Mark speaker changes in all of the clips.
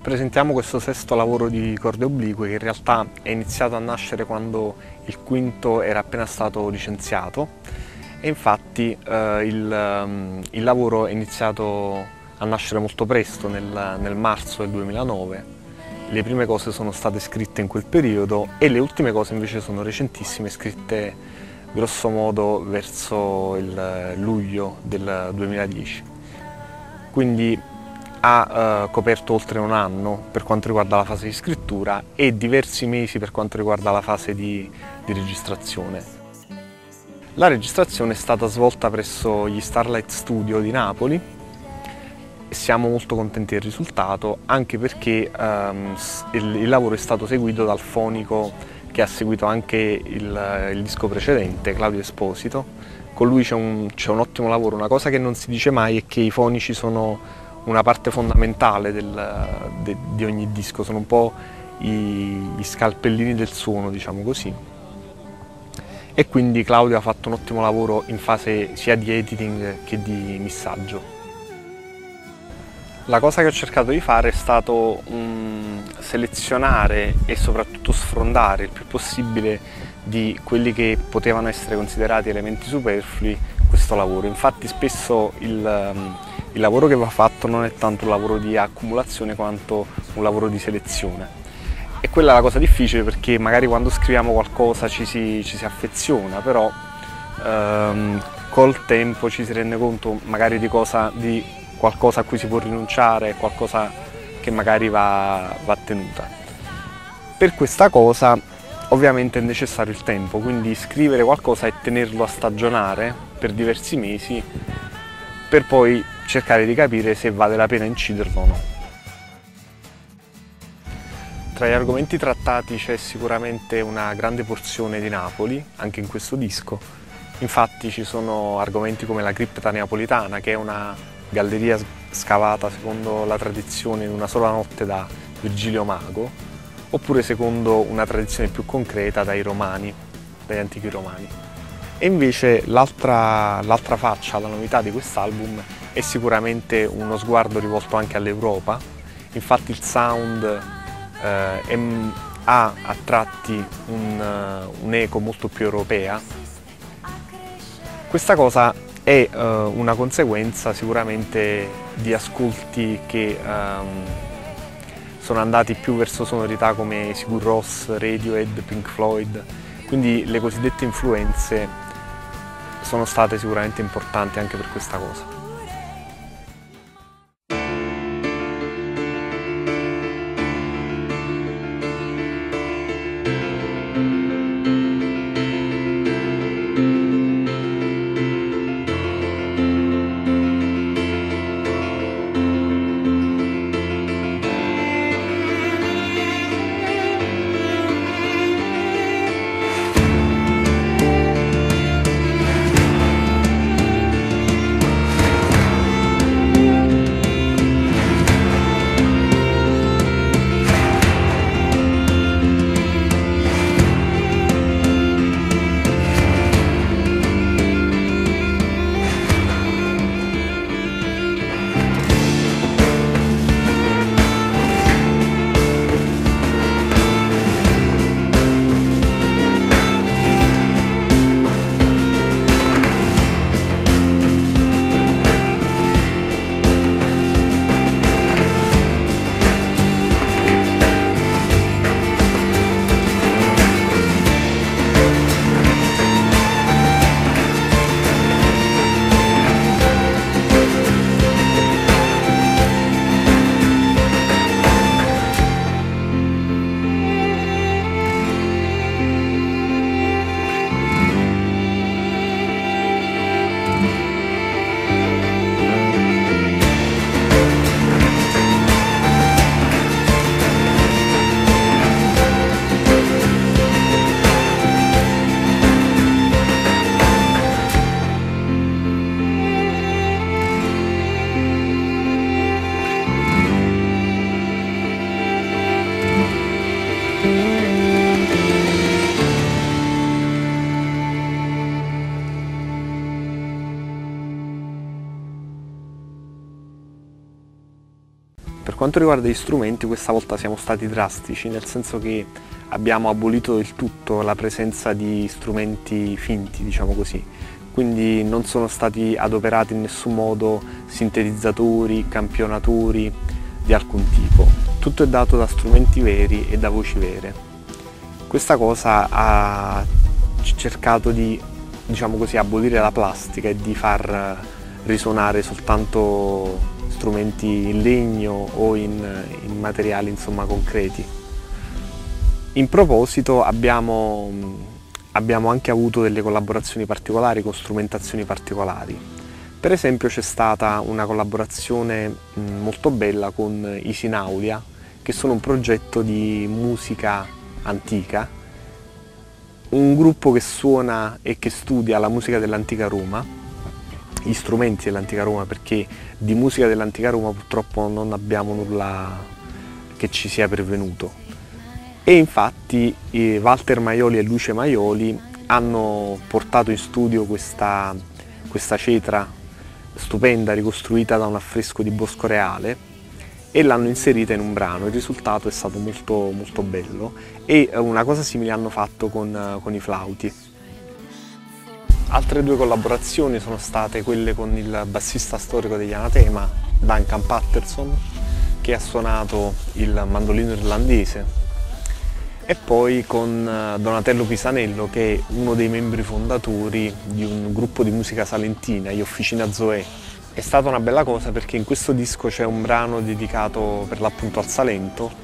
Speaker 1: presentiamo questo sesto lavoro di corde oblique che in realtà è iniziato a nascere quando il quinto era appena stato licenziato e infatti il lavoro è iniziato a nascere molto presto, nel marzo del 2009. Le prime cose sono state scritte in quel periodo e le ultime cose invece sono recentissime, scritte grosso modo verso il luglio del 2010. Quindi ha coperto oltre un anno per quanto riguarda la fase di scrittura e diversi mesi per quanto riguarda la fase di registrazione. La registrazione è stata svolta presso gli Starlight Studio di Napoli e siamo molto contenti del risultato, anche perché il lavoro è stato seguito dal fonico che ha seguito anche il disco precedente, Claudio Esposito. Con lui c'è un ottimo lavoro. Una cosa che non si dice mai è che i fonici sono una parte fondamentale di ogni disco, sono un po' gli scalpellini del suono, diciamo così. E quindi Claudio ha fatto un ottimo lavoro in fase sia di editing che di missaggio. La cosa che ho cercato di fare è stato selezionare e soprattutto sfrondare il più possibile di quelli che potevano essere considerati elementi superflui questo lavoro. Infatti spesso il lavoro che va fatto non è tanto un lavoro di accumulazione quanto un lavoro di selezione. E quella è la cosa difficile, perché magari quando scriviamo qualcosa ci si affeziona, però col tempo ci si rende conto magari di qualcosa a cui si può rinunciare, qualcosa che magari va tenuta. Per questa cosa ovviamente è necessario il tempo, quindi scrivere qualcosa e tenerlo a stagionare per diversi mesi per poi cercare di capire se vale la pena inciderlo o no. Tra gli argomenti trattati c'è sicuramente una grande porzione di Napoli, anche in questo disco. Infatti ci sono argomenti come la cripta neapolitana, che è una galleria scavata secondo la tradizione in una sola notte da Virgilio Mago, oppure secondo una tradizione più concreta dagli antichi romani. E invece l'altra faccia, la novità di quest'album, è sicuramente uno sguardo rivolto anche all'Europa. Infatti il sound ha a tratti un'eco molto più europea. Questa cosa è una conseguenza sicuramente di ascolti che sono andati più verso sonorità come Sigur Rós, Radiohead, Pink Floyd, quindi le cosiddette influenze sono state sicuramente importanti anche per questa cosa. Per quanto riguarda gli strumenti, questa volta siamo stati drastici, nel senso che abbiamo abolito del tutto la presenza di strumenti finti, diciamo così. Quindi non sono stati adoperati in nessun modo sintetizzatori, campionatori di alcun tipo. Tutto è dato da strumenti veri e da voci vere. Questa cosa ha cercato di, diciamo così, abolire la plastica e di far risuonare soltanto strumenti in legno o in materiali, insomma, concreti. In proposito abbiamo anche avuto delle collaborazioni particolari con strumentazioni particolari. Per esempio c'è stata una collaborazione molto bella con i Sinaulia, che sono un progetto di musica antica, un gruppo che suona e che studia la musica dell'antica Roma, gli strumenti dell'antica Roma, perché di musica dell'antica Roma purtroppo non abbiamo nulla che ci sia pervenuto. E infatti Walter Maioli e Luce Maioli hanno portato in studio questa cetra stupenda ricostruita da un affresco di Bosco Reale e l'hanno inserita in un brano. Il risultato è stato molto, molto bello e una cosa simile hanno fatto con i flauti. Altre due collaborazioni sono state quelle con il bassista storico degli Anatema, Duncan Patterson, che ha suonato il mandolino irlandese, e poi con Donatello Pisanello, che è uno dei membri fondatori di un gruppo di musica salentina, gli Officina Zoe. È stata una bella cosa perché in questo disco c'è un brano dedicato per l'appunto al Salento.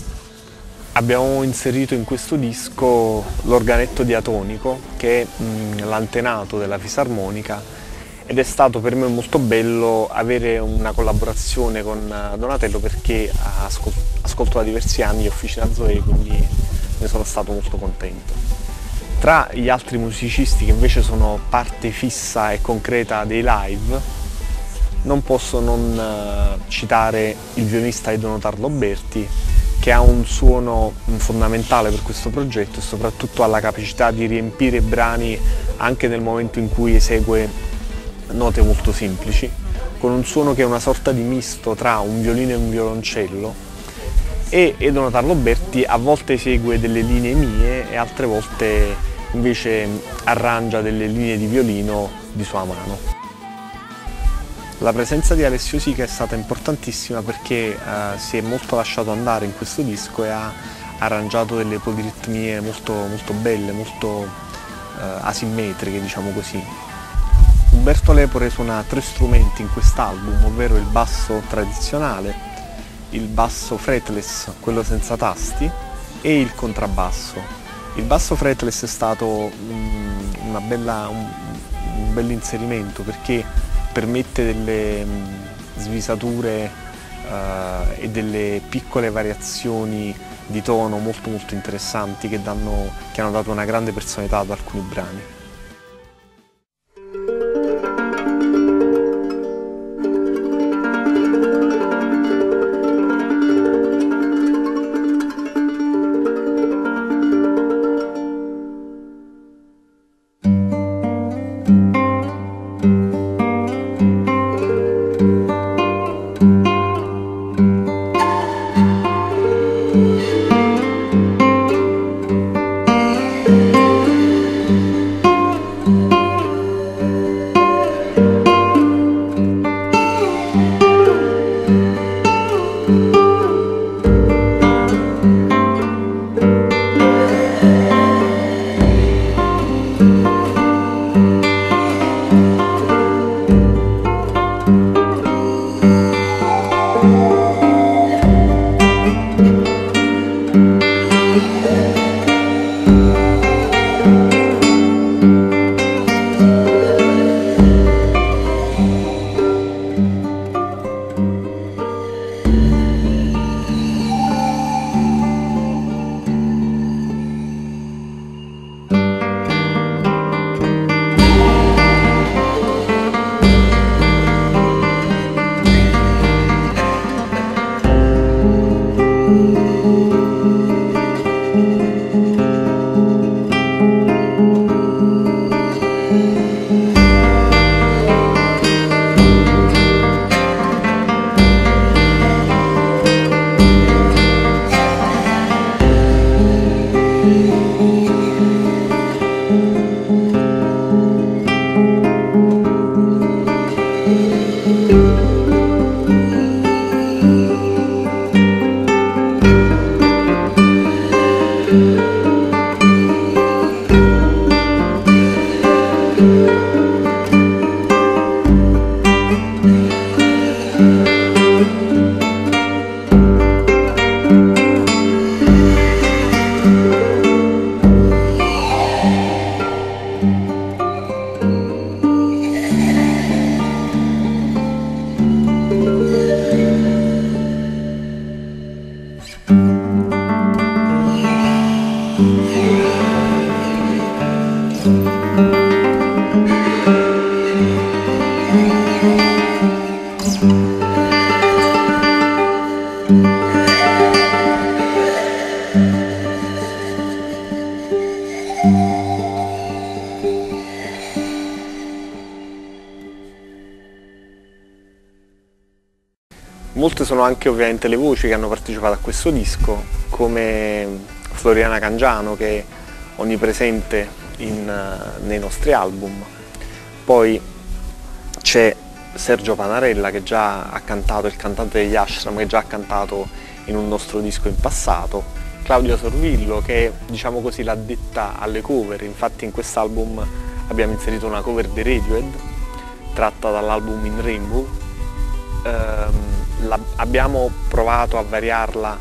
Speaker 1: Abbiamo inserito in questo disco l'organetto diatonico, che è l'antenato della fisarmonica, ed è stato per me molto bello avere una collaborazione con Donatello, perché ascolto da diversi anni gli Officina Zoe, quindi ne sono stato molto contento. Tra gli altri musicisti che invece sono parte fissa e concreta dei live, non posso non citare il violinista Edono Tarloberti, che ha un suono fondamentale per questo progetto e soprattutto ha la capacità di riempire i brani anche nel momento in cui esegue note molto semplici, con un suono che è una sorta di misto tra un violino e un violoncello. E Edono Tarloberti a volte esegue delle linee mie e altre volte invece arrangia delle linee di violino di sua mano. La presenza di Alessio Sica è stata importantissima perché si è molto lasciato andare in questo disco e ha arrangiato delle poliritmie molto, molto belle, molto asimmetriche, diciamo così. Umberto Lepore suona 3 strumenti in quest'album, ovvero il basso tradizionale, il basso fretless, quello senza tasti, e il contrabbasso. Il basso fretless è stato un bel inserimento perché permette delle svisature e delle piccole variazioni di tono molto molto interessanti che hanno dato una grande personalità ad alcuni brani. Molte sono anche ovviamente le voci che hanno partecipato a questo disco, come Floriana Cangiano, che è onnipresente nei nostri album. Poi c'è Sergio Panarella, che già ha cantato, il cantante degli Ashram, che già ha cantato in un nostro disco in passato. Claudia Sorvillo, che è, diciamo così, l'addetta alle cover. Infatti in quest'album abbiamo inserito una cover di Radiohead tratta dall'album In Rainbow. Abbiamo provato a variarla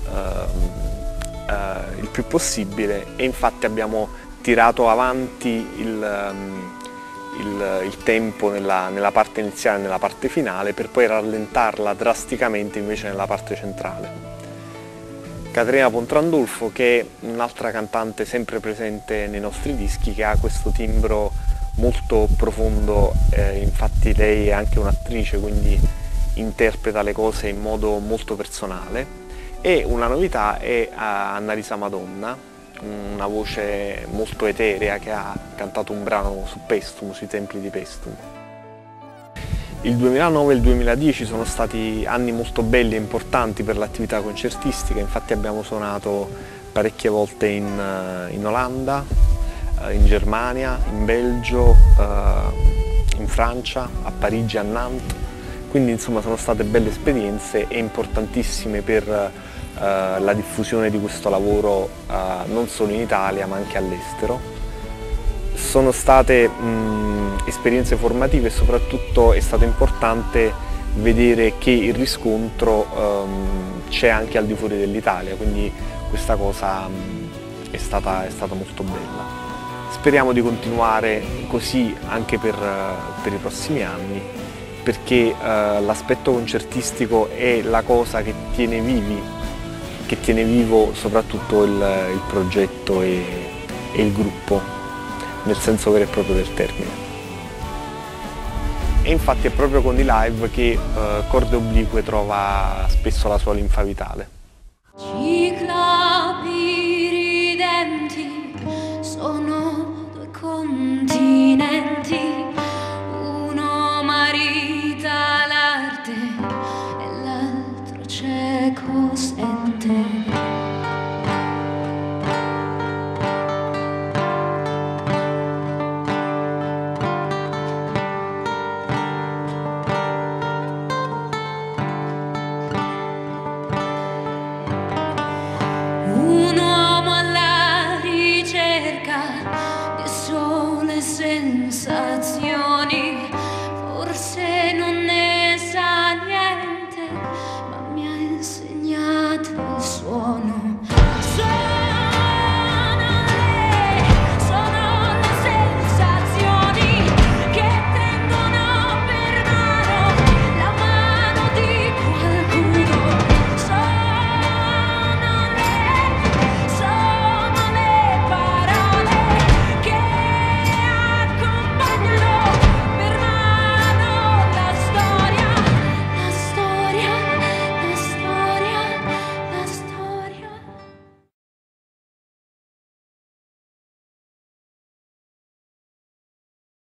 Speaker 1: il più possibile e infatti abbiamo tirato avanti il tempo nella parte iniziale e nella parte finale, per poi rallentarla drasticamente invece nella parte centrale. Caterina Pontrandolfo, che è un'altra cantante sempre presente nei nostri dischi, che ha questo timbro molto profondo, infatti lei è anche un'attrice, quindi interpreta le cose in modo molto personale. E una novità è Annalisa Madonna, una voce molto eterea, che ha cantato un brano su Paestum, sui templi di Paestum. Il 2009 e il 2010 sono stati anni molto belli e importanti per l'attività concertistica, infatti abbiamo suonato parecchie volte in Olanda, in Germania, in Belgio, in Francia, a Parigi, a Nantes. Quindi insomma sono state belle esperienze e importantissime per la diffusione di questo lavoro non solo in Italia ma anche all'estero. Sono state esperienze formative e soprattutto è stato importante vedere che il riscontro c'è anche al di fuori dell'Italia, quindi questa cosa è stata molto bella. Speriamo di continuare così anche per i prossimi anni, perché l'aspetto concertistico è la cosa che tiene vivo soprattutto il progetto e il gruppo, nel senso vero e proprio del termine. E infatti è proprio con i live che Corde Oblique trova spesso la sua linfa vitale.
Speaker 2: Ciclopi ridenti sono due continenti, uno marita l'arte e l'altro cieco sente. Un uomo alla ricerca di sole sensazioni.